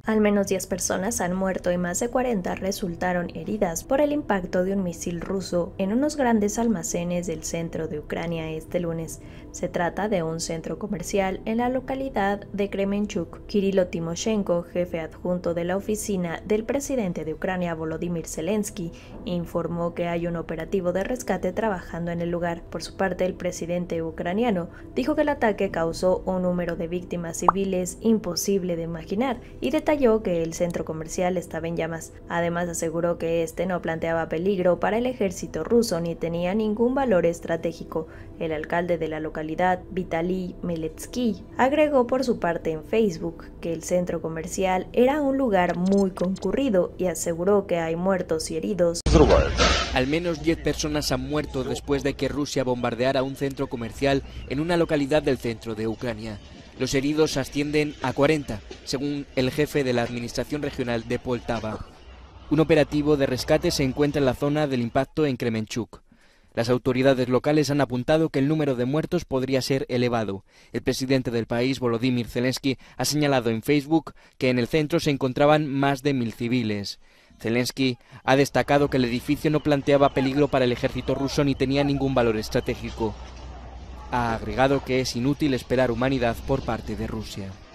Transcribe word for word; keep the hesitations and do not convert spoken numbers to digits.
Al menos diez personas han muerto y más de cuarenta resultaron heridas por el impacto de un misil ruso en unos grandes almacenes del centro de Ucrania este lunes. Se trata de un centro comercial en la localidad de Kremenchuk. Kirilo Timoshenko, jefe adjunto de la oficina del presidente de Ucrania Volodymyr Zelensky, informó que hay un operativo de rescate trabajando en el lugar. Por su parte, el presidente ucraniano dijo que el ataque causó un número de víctimas civiles imposible de imaginar y detalló que el centro comercial estaba en llamas. Además, aseguró que este no planteaba peligro para el ejército ruso ni tenía ningún valor estratégico. El alcalde de la localidad, Vitaly Meletsky, agregó por su parte en Facebook que el centro comercial era un lugar muy concurrido y aseguró que hay muertos y heridos. Al menos diez personas han muerto después de que Rusia bombardeara un centro comercial en una localidad del centro de Ucrania. Los heridos ascienden a cuarenta, según el jefe de la Administración Regional de Poltava. Un operativo de rescate se encuentra en la zona del impacto en Kremenchuk. Las autoridades locales han apuntado que el número de muertos podría ser elevado. El presidente del país, Volodymyr Zelensky, ha señalado en Facebook que en el centro se encontraban más de mil civiles. Zelensky ha destacado que el edificio no planteaba peligro para el ejército ruso ni tenía ningún valor estratégico. Ha agregado que es inútil esperar humanidad por parte de Rusia.